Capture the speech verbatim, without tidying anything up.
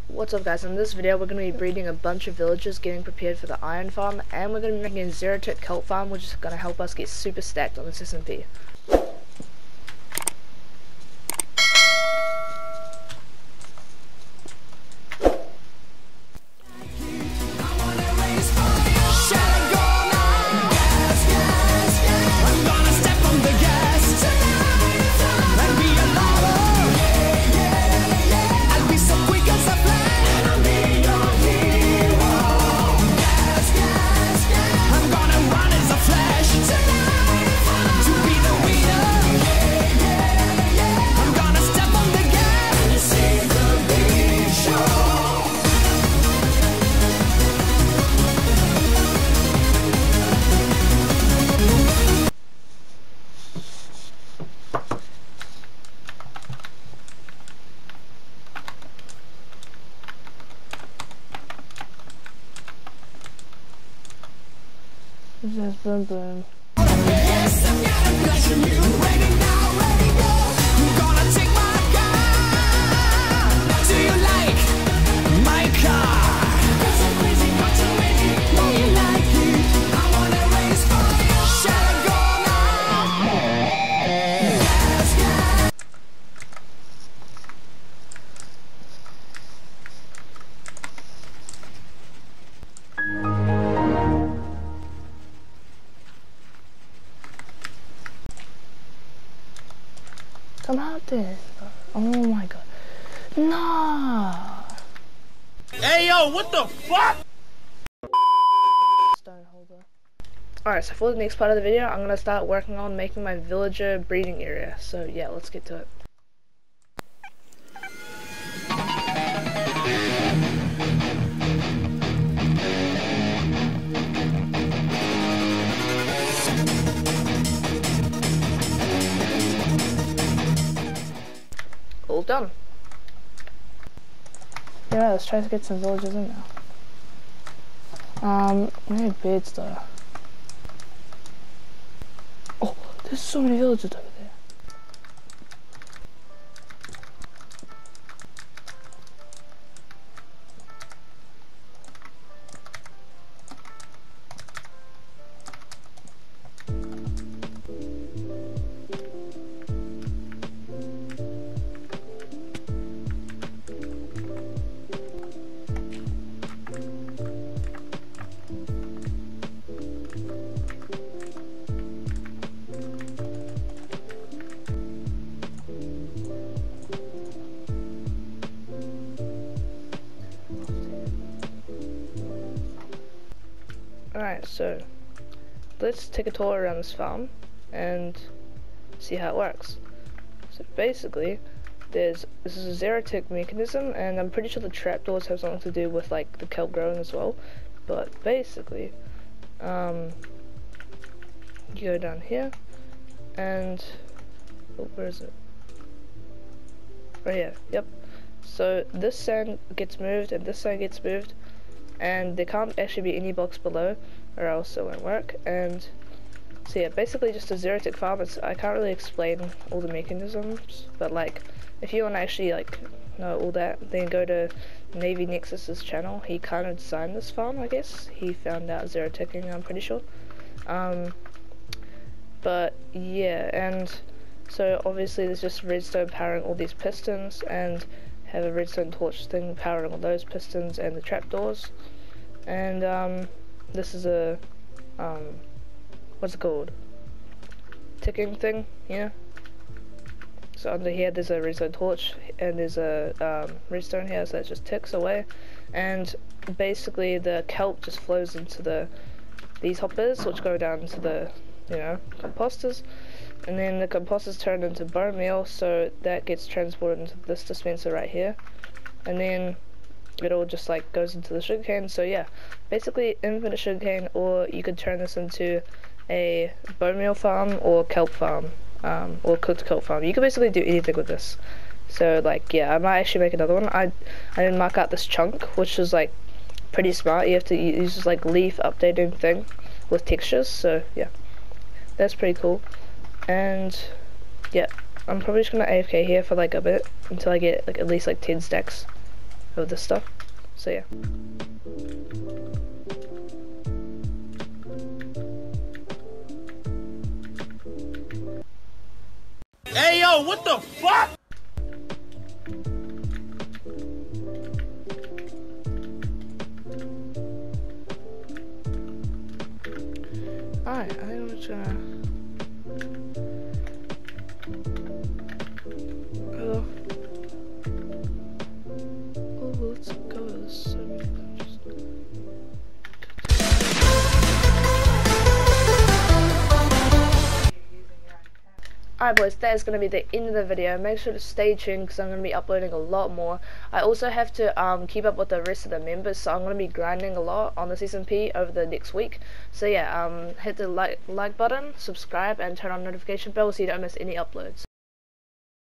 What's up guys, in this video we're going to be breeding a bunch of villagers getting prepared for the iron farm, and we're going to be making a zero tick kelp farm which is going to help us get super stacked on this S M P. Just boom boom. Come out there. Oh my god. Nah. Hey yo, what the fuck? Stone holder. Alright, so for the next part of the video, I'm gonna start working on making my villager breeding area. So yeah, let's get to it. All done. Yeah, let's try to get some villagers in now. Um, we need beds though. Oh, there's so many villagers over there. Alright, so let's take a tour around this farm and see how it works. So basically, there's this is a zero tick mechanism, and I'm pretty sure the trapdoors have something to do with like the kelp growing as well. But basically, um, you go down here, and oh, where is it? Right here. Yep. So this sand gets moved, and this sand gets moved. And there can't actually be any blocks below or else it won't work. And so yeah, basically just a zero tick farm. It's, I can't really explain all the mechanisms, but like if you want to actually like know all that, then go to Navy Nexus's channel. He kind of designed this farm, I guess. He found out zero ticking, I'm pretty sure. Um, but yeah, and so obviously there's just redstone powering all these pistons, and have a redstone torch thing powering all those pistons and the trapdoors. And um, this is a um, what's it called? Ticking thing, yeah. So under here there's a redstone torch, and there's a um, redstone here, so it just ticks away. And basically the kelp just flows into the these hoppers, which go down into the you know composters. And then the composters turn into bone meal, so that gets transported into this dispenser right here, and then it all just like goes into the sugarcane. So yeah, basically infinite sugarcane, or you could turn this into a bone meal farm or kelp farm, um, or cooked kelp farm. You can basically do anything with this. So like yeah, I might actually make another one. I I didn't mark out this chunk, which is like pretty smart. You have to use this like leaf updating thing with textures. So yeah, that's pretty cool. And yeah, I'm probably just gonna A F K here for like a bit until I get like at least like ten stacks. of this stuff. So yeah. Hey yo, what the fuck? Alright, I think I'm just gonna oh, oh let's go with this. So we can just... Alright boys, that is going to be the end of the video. Make sure to stay tuned because I'm going to be uploading a lot more. I also have to um, keep up with the rest of the members, so I'm going to be grinding a lot on the S M P over the next week. So yeah, um, hit the like, like button, subscribe, and turn on notification bell so you don't miss any uploads.